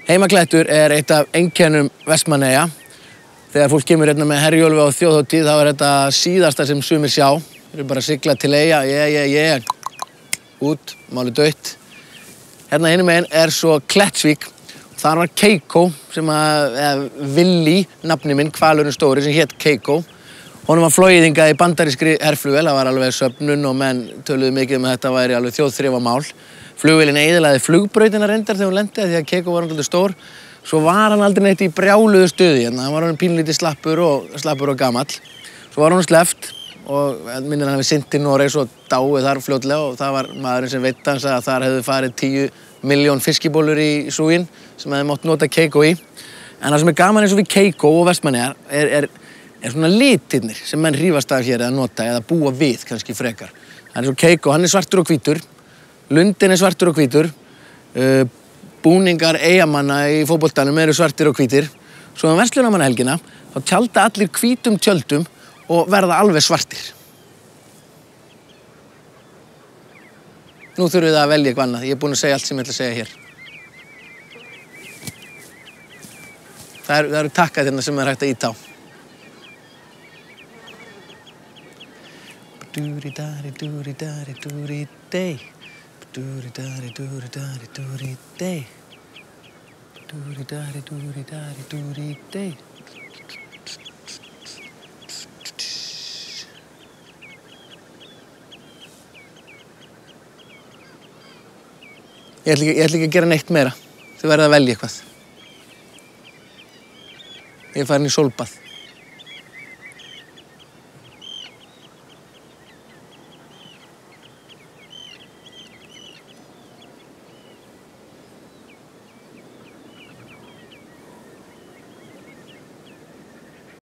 Heimaklettur er eitt af einkennum Vestmannaeyja. Þegar fólk kemur hérna með Herjólfi á þjóðhátíð þá er þetta síðasta sem sumir sjá. Þeir eru bara að sigla til Eyja, út, máli dautt. Hérna hinum megin er svo Klettsvík. Þar var Keikó, Willi, nafni minn, hvalurinn stóri, sem hét Keikó. Honum var flogið hingað í bandarískri herflugvél, það var alveg söfnun og menn töluðu mikið að þetta væri alveg þjóðþrifamál. Flugvélin eyðilagði flugbrautina reyndar þegar hún lenti því að Keikó var náttúrulega stór. Svo var hann aldrei neitt í brjáluðu stuði, hann var hann pínlítið slappur og gamall. Svo var hann sleppt og minnir hann við synti Noregs og dáið þar fljótlega og það var maðurinn sem veit hans að þar hefðu farið 10 milljón fiskibólur í súginn sem hefði mátt nota Keikó í. En það sem er gaman eins og við Keikó og Vestmannaeyjar er svona litirnir sem menn hrífast af hér eða nota eða búa við kannski frekar. Það er svo Keikó, hann er svartur og hvítur, lundin er svartur og hvítur, búningar eyjamanna í fótboltanum eru svartir og hvítir. Svo verslunarmannahelgina þá tjalda allir hvítum tjöldum og verða alveg svartir. Nú þurfum við að velja eitthvað annað, ég er búinn að segja allt sem ég ætla að segja hér. Það eru takkar hérna sem er hægt að ýta á. Dúri-dari-dúri-dari-dúri-dey. Dúri-dari-dúri-dari-dúri-dey. Dúri-dari-dúri-dari-dúri-dey. Ég ætla ekki að gera neitt meira. Þið verða að velja eitthvað. Ég er farin í sólbað.